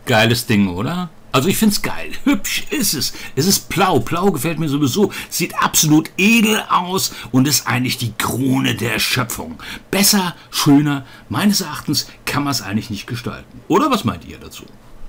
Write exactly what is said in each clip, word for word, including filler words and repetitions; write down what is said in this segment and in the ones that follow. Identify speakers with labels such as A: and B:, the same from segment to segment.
A: Geiles Ding, oder? Also ich find's geil. Hübsch ist es. Es ist blau. Blau gefällt mir sowieso. Sieht absolut edel aus und ist eigentlich die Krone der Schöpfung. Besser, schöner, meines Erachtens kann man es eigentlich nicht gestalten. Oder was meint ihr dazu?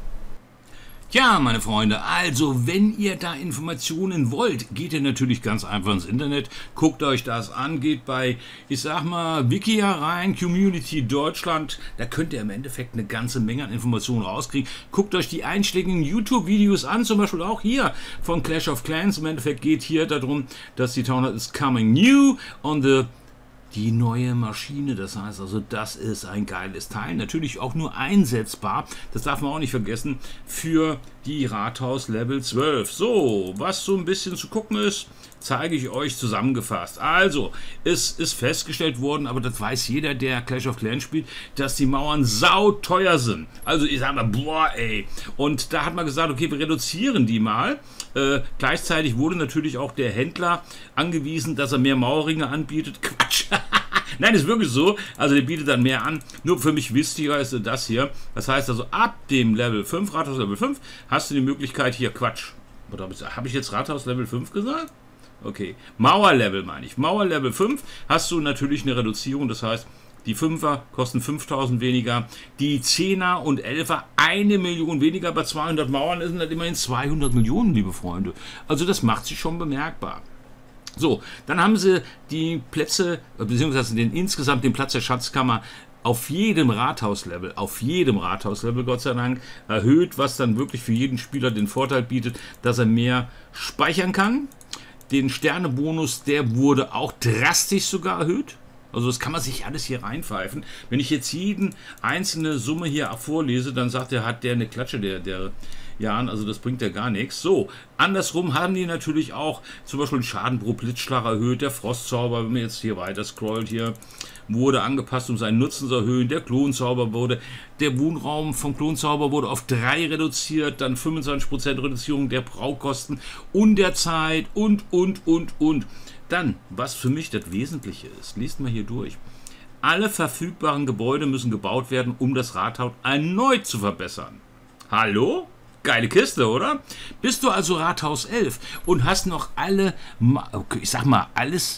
A: Ja, meine Freunde, also wenn ihr da Informationen wollt, geht ihr natürlich ganz einfach ins Internet, guckt euch das an, geht bei, ich sag mal, Wikia rein, Community Deutschland, da könnt ihr im Endeffekt eine ganze Menge an Informationen rauskriegen. Guckt euch die einschlägigen YouTube-Videos an, zum Beispiel auch hier von Clash of Clans. Im Endeffekt geht hier darum, dass die Town is coming new on the die neue Maschine, das heißt also, das ist ein geiles Teil, natürlich auch nur einsetzbar, das darf man auch nicht vergessen, für die Rathaus Level zwölf. So, was so ein bisschen zu gucken ist, zeige ich euch zusammengefasst. Also, es ist festgestellt worden, aber das weiß jeder, der Clash of Clans spielt, dass die Mauern sauteuer sind. Also ich sage mal, boah ey. Und da hat man gesagt, okay, wir reduzieren die mal. Äh, gleichzeitig wurde natürlich auch der Händler angewiesen, dass er mehr Mauerringe anbietet. Quatsch! Nein, ist wirklich so. Also der bietet dann mehr an. Nur für mich wichtiger ist das hier. Das heißt also, ab dem Level fünf, Rathaus Level fünf, hast du die Möglichkeit hier, Quatsch. Habe ich jetzt Rathaus Level fünf gesagt? Okay, Mauerlevel meine ich. Mauerlevel fünf hast du natürlich eine Reduzierung, das heißt, die Fünfer kosten fünftausend weniger, die Zehner und Elfer eine Million weniger. Bei zweihundert Mauern sind das immerhin zweihundert Millionen, liebe Freunde. Also das macht sich schon bemerkbar. So, dann haben sie die Plätze, beziehungsweise den insgesamt den Platz der Schatzkammer auf jedem Rathauslevel, auf jedem Rathauslevel, Gott sei Dank, erhöht, was dann wirklich für jeden Spieler den Vorteil bietet, dass er mehr speichern kann. Den Sternebonus, der wurde auch drastisch sogar erhöht. Also das kann man sich alles hier reinpfeifen. Wenn ich jetzt jeden einzelne Summe hier vorlese, dann sagt er, hat der eine Klatsche, der, der Jan, also das bringt ja gar nichts. So, andersrum haben die natürlich auch zum Beispiel den Schaden pro Blitzschlag erhöht. Der Frostzauber, wenn man jetzt hier weiter scrollt, hier wurde angepasst, um seinen Nutzen zu erhöhen. Der Klonzauber wurde, der Wohnraum vom Klonzauber wurde auf drei reduziert, dann fünfundzwanzig Prozent Reduzierung der Braukosten und der Zeit und, und, und, und. Dann, was für mich das Wesentliche ist, liest mal hier durch. Alle verfügbaren Gebäude müssen gebaut werden, um das Rathaus erneut zu verbessern. Hallo? Geile Kiste, oder? Bist du also Rathaus elf und hast noch alle, ich sag mal, alles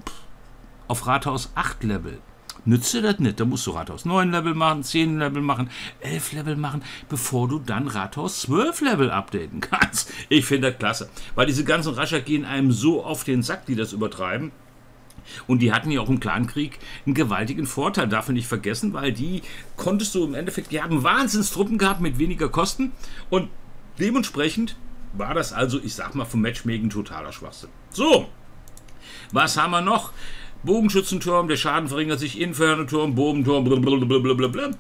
A: auf Rathaus acht Level. Nützt dir das nicht? Da musst du Rathaus neun Level machen, zehn Level machen, elf Level machen, bevor du dann Rathaus zwölf Level updaten kannst. Ich finde das klasse, weil diese ganzen Rascher gehen einem so auf den Sack, die das übertreiben. Und die hatten ja auch im Clankrieg einen gewaltigen Vorteil, darf man nicht vergessen, weil die konntest du im Endeffekt, die haben Wahnsinnstruppen gehabt mit weniger Kosten und dementsprechend war das also, ich sag mal, vom Matchmaking totaler Schwachsinn. So, was haben wir noch? Bogenschützenturm, der Schaden verringert sich, Inferno-Turm, Bogenturm, blablabla.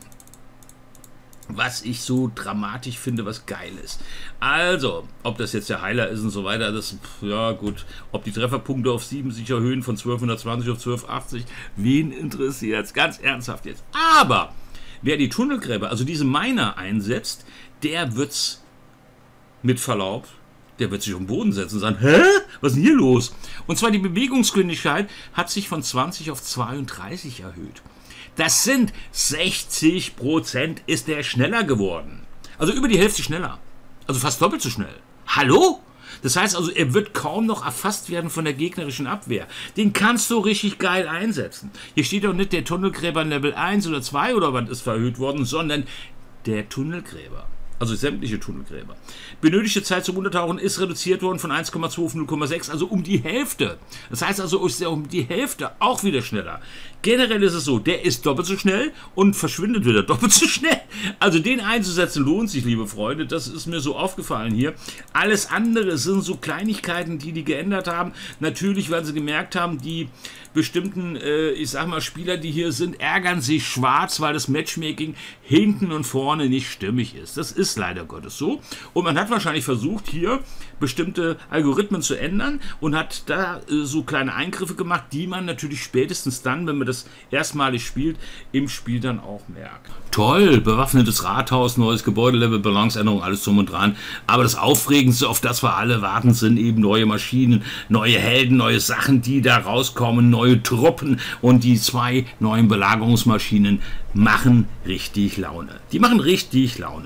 A: Was ich so dramatisch finde, was geil ist. Also, ob das jetzt der Heiler ist und so weiter, das, ja gut, ob die Trefferpunkte auf sieben sich erhöhen von zwölfhundertzwanzig auf zwölfhundertachtzig, wen interessiert es? Ganz ernsthaft jetzt. Aber, wer die Tunnelgräber, also diese Miner einsetzt, der wird's mit Verlaub, der wird sich auf den Boden setzen und sagen, hä? Was ist denn hier los? Und zwar die Bewegungsgeschwindigkeit hat sich von zwanzig auf zweiunddreißig erhöht. Das sind sechzig Prozent ist der schneller geworden. Also über die Hälfte schneller. Also fast doppelt so schnell. Hallo? Das heißt also, er wird kaum noch erfasst werden von der gegnerischen Abwehr. Den kannst du richtig geil einsetzen. Hier steht auch nicht der Tunnelgräber Level eins oder zwei oder was ist verhöht worden, sondern der Tunnelgräber. Also sämtliche Tunnelgräber. Benötigte Zeit zum Untertauchen ist reduziert worden von eins Komma zwei auf null Komma sechs, also um die Hälfte. Das heißt also, ist er um die Hälfte auch wieder schneller. Generell ist es so, der ist doppelt so schnell und verschwindet wieder doppelt so schnell. Also den einzusetzen lohnt sich, liebe Freunde. Das ist mir so aufgefallen hier. Alles andere sind so Kleinigkeiten, die die geändert haben. Natürlich, weil sie gemerkt haben, die bestimmten, äh, ich sag mal, Spieler, die hier sind, ärgern sich schwarz, weil das Matchmaking hinten und vorne nicht stimmig ist. Das ist leider Gottes so. Und man hat wahrscheinlich versucht, hier bestimmte Algorithmen zu ändern und hat da äh, so kleine Eingriffe gemacht, die man natürlich spätestens dann, wenn man das erstmalig spielt, im Spiel dann auch merkt. Toll, bewaffnetes Rathaus, neues Gebäudelevel, Balanceänderung, alles drum und dran. Aber das Aufregendste, auf das wir alle warten, sind eben neue Maschinen, neue Helden, neue Sachen, die da rauskommen, neue Truppen und die zwei neuen Belagerungsmaschinen machen richtig Laune. Die machen richtig Laune.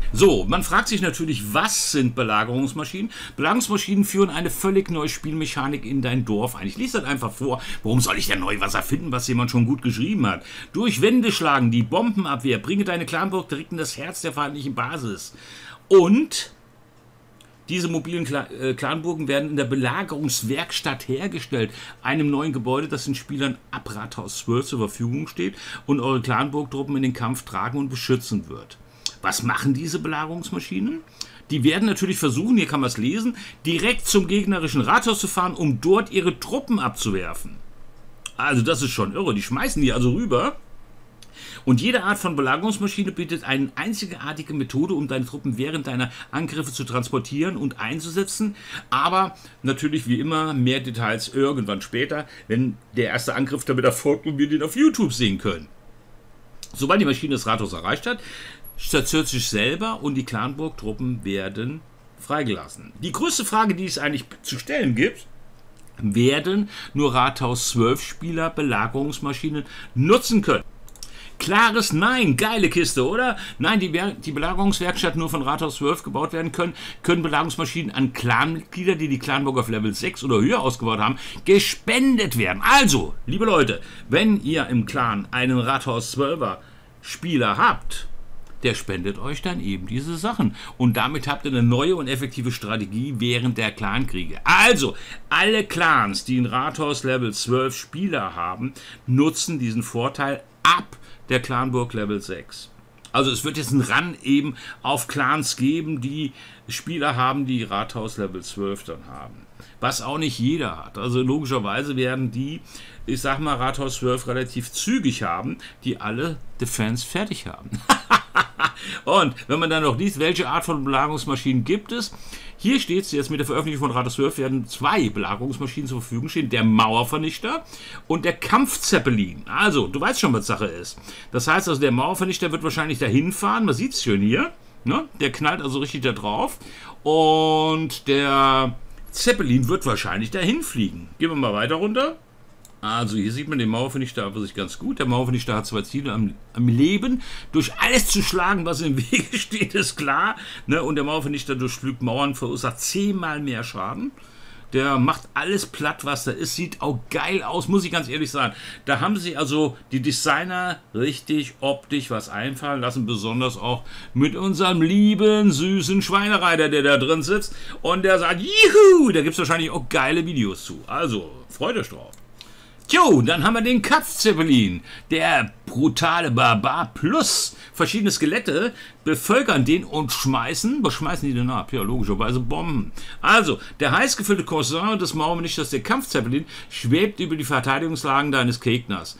A: So, man fragt sich natürlich, was sind Belagerungsmaschinen? Belagerungsmaschinen führen eine völlig neue Spielmechanik in dein Dorf ein. Ich lese das einfach vor. Warum soll ich denn neu was erfinden, was jemand schon gut geschrieben hat? Durch Wände schlagen, die Bombenabwehr, bringe deine Clanburg direkt in das Herz der feindlichen Basis. Und diese mobilen Clanburgen werden in der Belagerungswerkstatt hergestellt, einem neuen Gebäude, das den Spielern ab Rathaus zwölf zur Verfügung steht und eure Clanburgtruppen in den Kampf tragen und beschützen wird. Was machen diese Belagerungsmaschinen? Die werden natürlich versuchen, hier kann man es lesen, direkt zum gegnerischen Rathaus zu fahren, um dort ihre Truppen abzuwerfen. Also das ist schon irre, die schmeißen die also rüber. Und jede Art von Belagerungsmaschine bietet eine einzigartige Methode, um deine Truppen während deiner Angriffe zu transportieren und einzusetzen. Aber natürlich wie immer mehr Details irgendwann später, wenn der erste Angriff damit erfolgt und wir den auf YouTube sehen können. Sobald die Maschine das Rathaus erreicht hat, stationiert sich selber und die Clanburg-Truppen werden freigelassen. Die größte Frage, die es eigentlich zu stellen gibt: Werden nur Rathaus zwölf Spieler Belagerungsmaschinen nutzen können? Klares Nein, geile Kiste, oder? Nein, die, die Belagerungswerkstatt nur von Rathaus zwölf gebaut werden können, können Belagerungsmaschinen an Clanmitglieder, die die Clanburg auf Level sechs oder höher ausgebaut haben, gespendet werden. Also, liebe Leute, wenn ihr im Clan einen Rathaus zwölfer Spieler habt, der spendet euch dann eben diese Sachen. Und damit habt ihr eine neue und effektive Strategie während der Clankriege. Also, alle Clans, die in Rathaus Level zwölf Spieler haben, nutzen diesen Vorteil ab der Clanburg Level sechs. Also es wird jetzt einen Run eben auf Clans geben, die Spieler haben, die Rathaus Level zwölf dann haben. Was auch nicht jeder hat. Also logischerweise werden die, ich sag mal, Rathaus zwölf relativ zügig haben, die alle Defense fertig haben. Und wenn man dann noch liest, welche Art von Belagerungsmaschinen gibt es, hier steht es jetzt, mit der Veröffentlichung von Rathaus zwölf werden zwei Belagerungsmaschinen zur Verfügung stehen, der Mauervernichter und der Kampfzeppelin. Also, du weißt schon, was Sache ist. Das heißt also, der Mauervernichter wird wahrscheinlich dahin fahren, man sieht es schön hier, ne? Der knallt also richtig da drauf und der Zeppelin wird wahrscheinlich dahin fliegen. Gehen wir mal weiter runter. Also hier sieht man den Mauervernichter aber sich ganz gut. Der Mauervernichter hat zwei Ziele am, am Leben. Durch alles zu schlagen, was im Wege steht, ist klar. Ne? Und der Mauervernichter durchflügt Mauern, verursacht zehnmal mehr Schaden. Der macht alles platt, was da ist. Sieht auch geil aus, muss ich ganz ehrlich sagen. Da haben sich also die Designer richtig optisch was einfallen lassen. Besonders auch mit unserem lieben, süßen Schweinereiter, der da drin sitzt. Und der sagt, juhu, da gibt es wahrscheinlich auch geile Videos zu. Also, freut euch drauf. Jo, dann haben wir den Kampfzeppelin, der brutale Barbar plus verschiedene Skelette bevölkern den und schmeißen, was schmeißen die denn ab? Ja, logischerweise Bomben. Also, der heiß gefüllte Cousin des Mauervernichters, der Kampfzeppelin, schwebt über die Verteidigungslagen deines Gegners,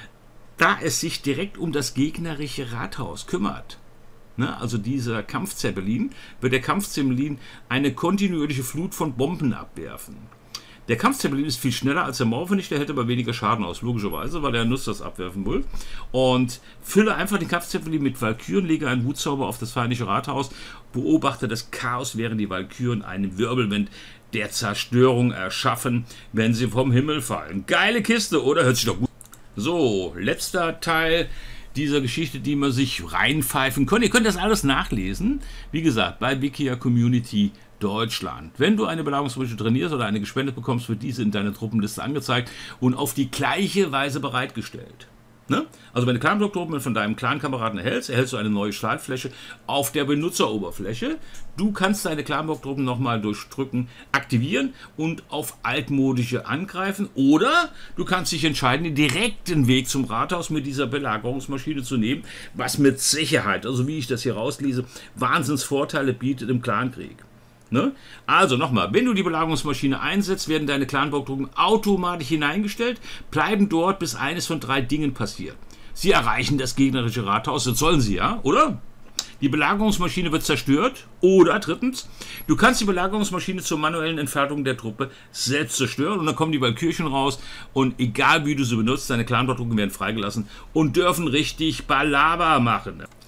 A: da es sich direkt um das gegnerische Rathaus kümmert. Ne, also dieser Kampfzeppelin, wird der Kampfzeppelin eine kontinuierliche Flut von Bomben abwerfen. Der Kampfzeppelin ist viel schneller als der Mauervernichter, hält aber weniger Schaden aus, logischerweise, weil er Nuss das abwerfen will. Und fülle einfach den Kampfzeppelin mit Walküren, lege einen Wutzauber auf das feindliche Rathaus, beobachte das Chaos, während die Walküren einen Wirbelwind der Zerstörung erschaffen, wenn sie vom Himmel fallen. Geile Kiste, oder? Hört sich doch gut. So, letzter Teil dieser Geschichte, die man sich reinpfeifen kann. Ihr könnt das alles nachlesen, wie gesagt, bei Wikia Community Deutschland. Wenn du eine Belagerungsmaschine trainierst oder eine gespendet bekommst, wird diese in deiner Truppenliste angezeigt und auf die gleiche Weise bereitgestellt. Ne? Also wenn du Clanburg-Truppen von deinem Clan-Kameraden erhältst, erhältst du eine neue Schaltfläche auf der Benutzeroberfläche. Du kannst deine Clanburg-Truppen nochmal durch Drücken aktivieren und auf altmodische angreifen, oder du kannst dich entscheiden, den direkten Weg zum Rathaus mit dieser Belagerungsmaschine zu nehmen, was mit Sicherheit, also wie ich das hier rauslese, Wahnsinnsvorteile bietet im Clankrieg. Ne? Also nochmal, wenn du die Belagerungsmaschine einsetzt, werden deine Clanburg-Truppen automatisch hineingestellt, bleiben dort, bis eines von drei Dingen passiert. Sie erreichen das gegnerische Rathaus, das sollen sie ja, oder? Die Belagerungsmaschine wird zerstört, oder drittens, du kannst die Belagerungsmaschine zur manuellen Entfernung der Truppe selbst zerstören und dann kommen die Walkürchen raus und egal wie du sie benutzt, deine Clanburg-Truppen werden freigelassen und dürfen richtig Balaba machen.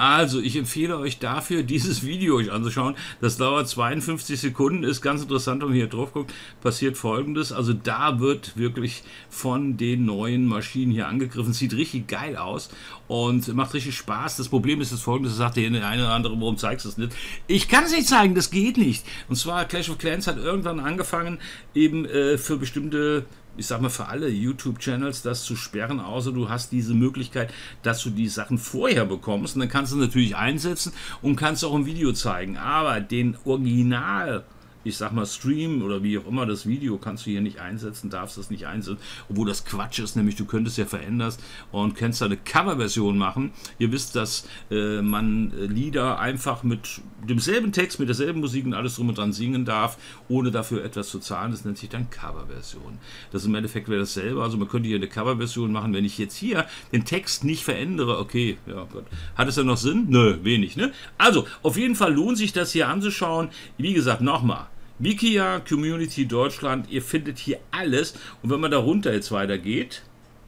A: Also, ich empfehle euch dafür, dieses Video euch anzuschauen. Das dauert zweiundfünfzig Sekunden, ist ganz interessant, wenn man hier drauf guckt, passiert Folgendes. Also, da wird wirklich von den neuen Maschinen hier angegriffen. Sieht richtig geil aus und macht richtig Spaß. Das Problem ist das Folgende, das sagt der eine oder andere, warum zeigst du es nicht? Ich kann es nicht zeigen, das geht nicht. Und zwar, Clash of Clans hat irgendwann angefangen, eben äh, für bestimmte, ich sag mal für alle YouTube-Channels das zu sperren, außer du hast diese Möglichkeit, dass du die Sachen vorher bekommst. Und dann kannst du natürlich einsetzen und kannst auch ein Video zeigen. Aber den Original, ich sag mal Stream oder wie auch immer das Video kannst du hier nicht einsetzen, darfst das nicht einsetzen, obwohl das Quatsch ist, nämlich du könntest ja verändern und kannst da eine Coverversion machen. Ihr wisst, dass äh, man Lieder einfach mit demselben Text, mit derselben Musik und alles drum und dran singen darf, ohne dafür etwas zu zahlen. Das nennt sich dann Coverversion. Das im Endeffekt wäre dasselbe, also man könnte hier eine Coverversion machen, wenn ich jetzt hier den Text nicht verändere, okay, ja Gott. Hat es ja noch Sinn? Nö, wenig, ne? Also, auf jeden Fall lohnt sich das hier anzuschauen. Wie gesagt, nochmal. Wikia Community Deutschland, ihr findet hier alles und wenn man da runter jetzt weitergeht,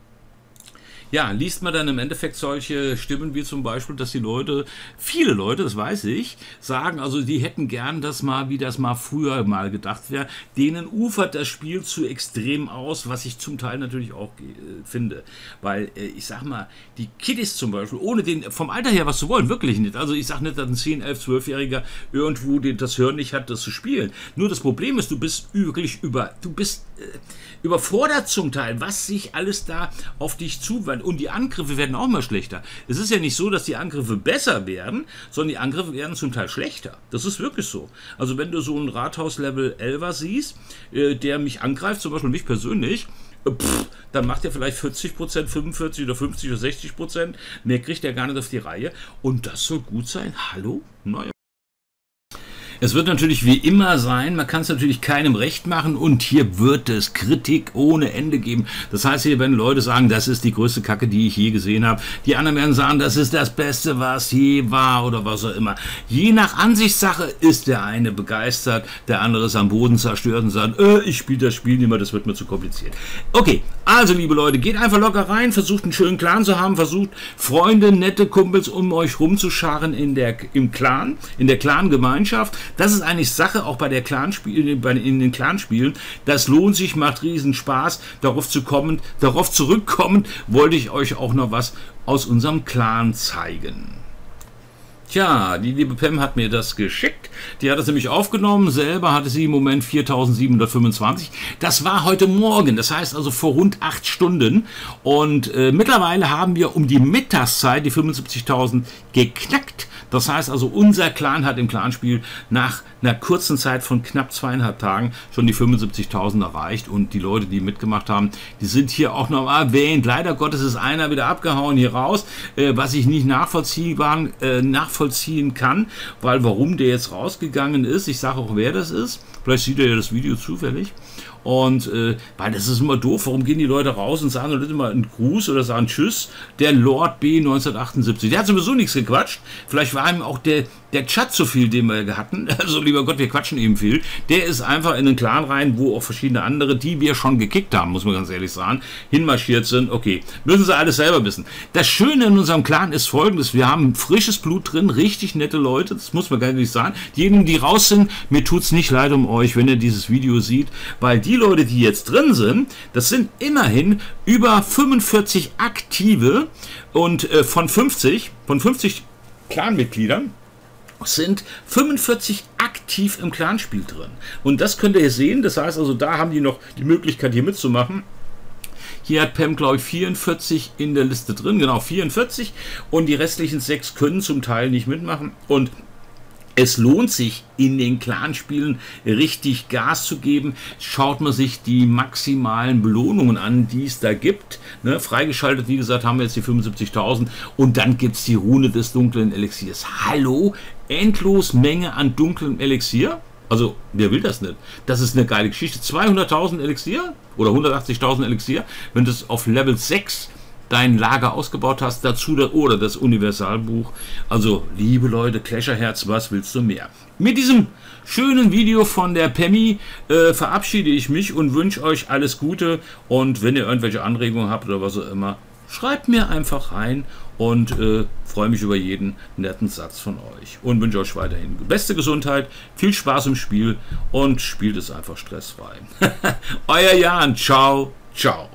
A: ja, liest man dann im Endeffekt solche Stimmen wie zum Beispiel, dass die Leute, viele Leute, das weiß ich, sagen, also die hätten gern das mal, wie das mal früher mal gedacht wäre, denen ufert das Spiel zu extrem aus, was ich zum Teil natürlich auch äh, finde, weil äh, ich sag mal, die Kiddies zum Beispiel, ohne den, vom Alter her was zu wollen, wirklich nicht, also ich sag nicht, dass ein zehn, elf, zwölfjähriger irgendwo den, das Hören nicht hat, das zu spielen, nur das Problem ist, du bist wirklich über, du bist äh, überfordert zum Teil, was sich alles da auf dich zuwendet. Und die Angriffe werden auch mal schlechter. Es ist ja nicht so, dass die Angriffe besser werden, sondern die Angriffe werden zum Teil schlechter. Das ist wirklich so. Also wenn du so einen Rathaus-Level elfer siehst, äh, der mich angreift, zum Beispiel mich persönlich, äh, pff, dann macht er vielleicht vierzig Prozent, fünfundvierzig oder fünfzig oder sechzig Prozent. Mehr kriegt er gar nicht auf die Reihe. Und das soll gut sein. Hallo? Naja. Es wird natürlich wie immer sein, man kann es natürlich keinem recht machen und hier wird es Kritik ohne Ende geben. Das heißt, hier werden Leute sagen, das ist die größte Kacke, die ich je gesehen habe. Die anderen werden sagen, das ist das Beste, was je war oder was auch immer. Je nach Ansichtssache ist der eine begeistert, der andere ist am Boden zerstört und sagt, äh, ich spiele das Spiel nicht mehr, das wird mir zu kompliziert. Okay, also liebe Leute, geht einfach locker rein, versucht einen schönen Clan zu haben, versucht Freunde, nette Kumpels um euch rumzuscharen in der, im Clan, in der Clan-Gemeinschaft. Das ist eigentlich Sache, auch bei der Clanspiel, bei, in den Clanspielen. Das lohnt sich, macht riesen Spaß. Darauf zu kommen, darauf zurückkommen, wollte ich euch auch noch was aus unserem Clan zeigen. Tja, die liebe Pam hat mir das geschickt. Die hat das nämlich aufgenommen. Selber hatte sie im Moment viertausendsiebenhundertfünfundzwanzig. Das war heute Morgen, das heißt also vor rund acht Stunden. Und äh, mittlerweile haben wir um die Mittagszeit die fünfundsiebzigtausend geknackt. Das heißt also, unser Clan hat im Clanspiel nach einer kurzen Zeit von knapp zweieinhalb Tagen schon die fünfundsiebzigtausend erreicht. Und die Leute, die mitgemacht haben, die sind hier auch noch erwähnt. Leider Gottes ist einer wieder abgehauen hier raus, äh, was ich nicht nachvollziehbar, äh, nachvollziehen kann. Weil warum der jetzt rausgegangen ist, ich sage auch, wer das ist. Vielleicht sieht er ja das Video zufällig. Und äh, weil das ist immer doof, warum gehen die Leute raus und sagen nicht immer einen Gruß oder sagen Tschüss, der Lord B neunzehnhundertachtundsiebzig. Der hat sowieso nichts gequatscht. Vielleicht war ihm auch der, der Chat zu viel, den wir hatten. Also lieber Gott, wir quatschen eben viel. Der ist einfach in den Clan rein, wo auch verschiedene andere, die wir schon gekickt haben, muss man ganz ehrlich sagen, hinmarschiert sind. Okay, müssen sie alles selber wissen. Das Schöne in unserem Clan ist folgendes, wir haben frisches Blut drin, richtig nette Leute, das muss man gar nicht sagen. Diejenigen, die raus sind, mir tut es nicht leid um euch, wenn ihr dieses Video seht, weil die Leute, die jetzt drin sind, das sind immerhin über fünfundvierzig aktive und äh, von fünfzig, von fünfzig Clanmitgliedern sind fünfundvierzig aktiv im Clanspiel drin. Und das könnt ihr hier sehen, das heißt also, da haben die noch die Möglichkeit hier mitzumachen. Hier hat Pam, glaube ich, vierundvierzig in der Liste drin, genau vierundvierzig, und die restlichen sechs können zum Teil nicht mitmachen. Und es lohnt sich, in den Clanspielen richtig Gas zu geben. Schaut man sich die maximalen Belohnungen an, die es da gibt. Ne, freigeschaltet, wie gesagt, haben wir jetzt die fünfundsiebzigtausend. Und dann gibt es die Rune des dunklen Elixiers. Hallo? Endlos Menge an dunklem Elixier? Also, wer will das nicht? Das ist eine geile Geschichte. zweihunderttausend Elixier oder hundertachtzigtausend Elixier, wenn das auf Level sechs dein Lager ausgebaut hast, dazu das, oder das Universalbuch. Also, liebe Leute, Clasherherz, was willst du mehr? Mit diesem schönen Video von der Pemmi äh, verabschiede ich mich und wünsche euch alles Gute. Und wenn ihr irgendwelche Anregungen habt oder was auch immer, schreibt mir einfach rein und äh, freue mich über jeden netten Satz von euch. Und wünsche euch weiterhin beste Gesundheit, viel Spaß im Spiel und spielt es einfach stressfrei. Euer Jan, ciao, ciao.